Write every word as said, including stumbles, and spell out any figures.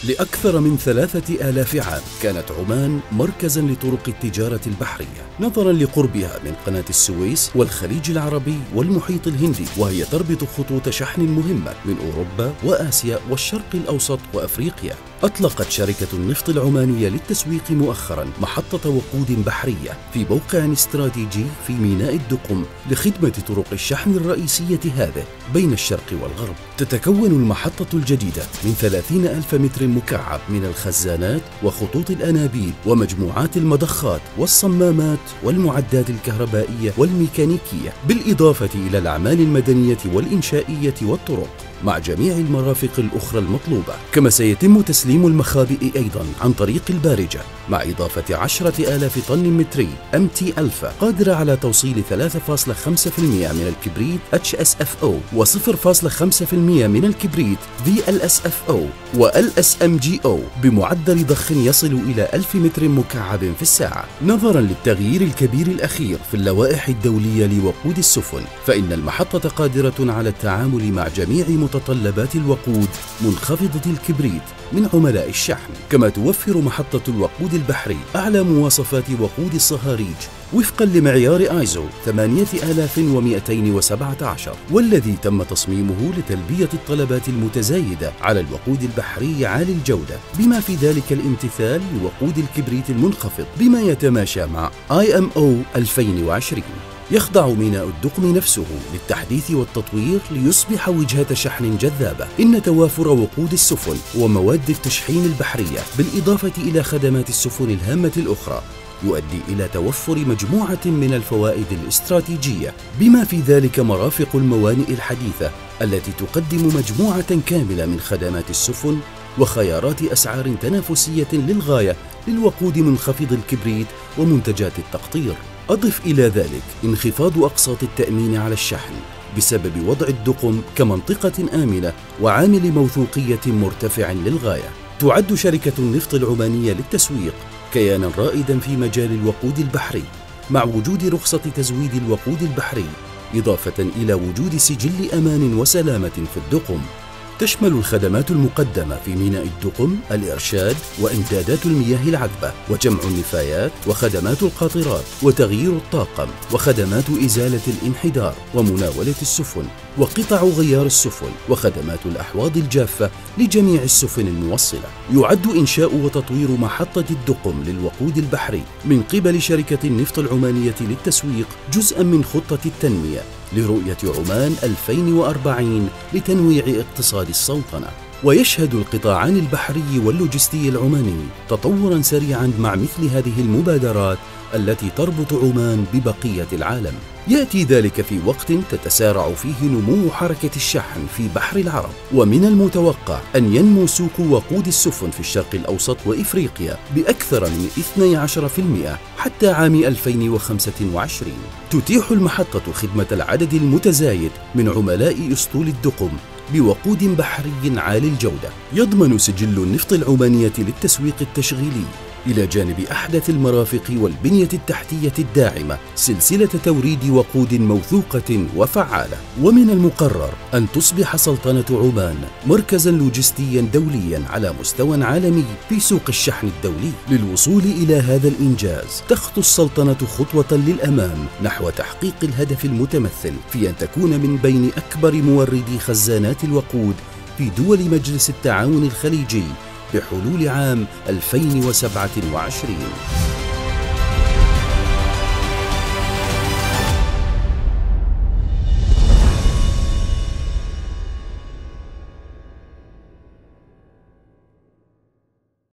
لأكثر من ثلاثة آلاف عام كانت عمان مركزاً لطرق التجارة البحرية، نظراً لقربها من قناة السويس والخليج العربي والمحيط الهندي، وهي تربط خطوط شحن مهمة من أوروبا وآسيا والشرق الأوسط وأفريقيا. أطلقت شركة النفط العمانية للتسويق مؤخراً محطة وقود بحرية في موقع استراتيجي في ميناء الدقم لخدمة طرق الشحن الرئيسية هذه بين الشرق والغرب. تتكون المحطة الجديدة من ثلاثين ألف متر مكعب من الخزانات وخطوط الأنابيب ومجموعات المضخات والصمامات والمعدات الكهربائية والميكانيكية، بالإضافة إلى الأعمال المدنية والإنشائية والطرق، مع جميع المرافق الأخرى المطلوبة. كما سيتم تسليم المخابئ أيضاً عن طريق البارجة، مع إضافة عشرة آلاف طن متري إم تي ألفا قادرة على توصيل ثلاثة فاصلة خمسة بالمئة من الكبريت إتش إس إف أو و صفر فاصلة خمسة بالمئة من الكبريت في إل إس إف أو و إل إس إم جي أو بمعدل ضخ يصل إلى ألف متر مكعب في الساعة. نظراً للتغيير الكبير الأخير في اللوائح الدولية لوقود السفن، فإن المحطة قادرة على التعامل مع جميع متطلبات الوقود منخفضة الكبريت من عملاء الشحن. كما توفر محطة الوقود البحري أعلى مواصفات وقود الصهاريج وفقاً لمعيار آيزو ثمانية آلاف ومئتين وسبعة عشر، والذي تم تصميمه لتلبية الطلبات المتزايدة على الوقود البحري عالي الجودة، بما في ذلك الامتثال لوقود الكبريت المنخفض بما يتماشى مع آي إم أو ألفين وعشرين. يخضع ميناء الدقم نفسه للتحديث والتطوير ليصبح وجهة شحن جذابة. إن توافر وقود السفن ومواد التشحين البحرية بالإضافة إلى خدمات السفن الهامة الأخرى يؤدي إلى توفر مجموعة من الفوائد الاستراتيجية، بما في ذلك مرافق الموانئ الحديثة التي تقدم مجموعة كاملة من خدمات السفن وخيارات أسعار تنافسية للغاية للوقود منخفض الكبريت ومنتجات التقطير. أضف إلى ذلك انخفاض أقساط التأمين على الشحن بسبب وضع الدقم كمنطقة آمنة وعامل موثوقية مرتفع للغاية. تعد شركة النفط العمانية للتسويق كياناً رائداً في مجال الوقود البحري، مع وجود رخصة تزويد الوقود البحري، إضافة إلى وجود سجل أمان وسلامة في الدقم. تشمل الخدمات المقدمة في ميناء الدقم الإرشاد وإمدادات المياه العذبة وجمع النفايات وخدمات القاطرات وتغيير الطاقم وخدمات إزالة الانحدار ومناولة السفن وقطع غيار السفن وخدمات الأحواض الجافة لجميع السفن الموصلة. يعد إنشاء وتطوير محطة الدقم للوقود البحري من قبل شركة النفط العمانية للتسويق جزءاً من خطة التنمية لرؤية عمان ألفين وأربعين لتنويع اقتصاد السلطنة. ويشهد القطاعان البحري واللوجستي العماني تطوراً سريعاً مع مثل هذه المبادرات التي تربط عمان ببقية العالم. يأتي ذلك في وقت تتسارع فيه نمو حركة الشحن في بحر العرب، ومن المتوقع أن ينمو سوق وقود السفن في الشرق الأوسط وإفريقيا بأكثر من اثني عشر بالمئة حتى عام ألفين وخمسة وعشرين. تتيح المحطة خدمة العدد المتزايد من عملاء أسطول الدقم بوقود بحري عالي الجودة. يضمن سجل النفط العمانية للتسويق التشغيلي إلى جانب أحدث المرافق والبنية التحتية الداعمة سلسلة توريد وقود موثوقة وفعالة. ومن المقرر أن تصبح سلطنة عمان مركزاً لوجستياً دولياً على مستوى عالمي في سوق الشحن الدولي. للوصول إلى هذا الإنجاز تخطو السلطنة خطوة للأمام نحو تحقيق الهدف المتمثل في أن تكون من بين أكبر موردي خزانات الوقود في دول مجلس التعاون الخليجي بحلول عام ألفين وسبعة وعشرين.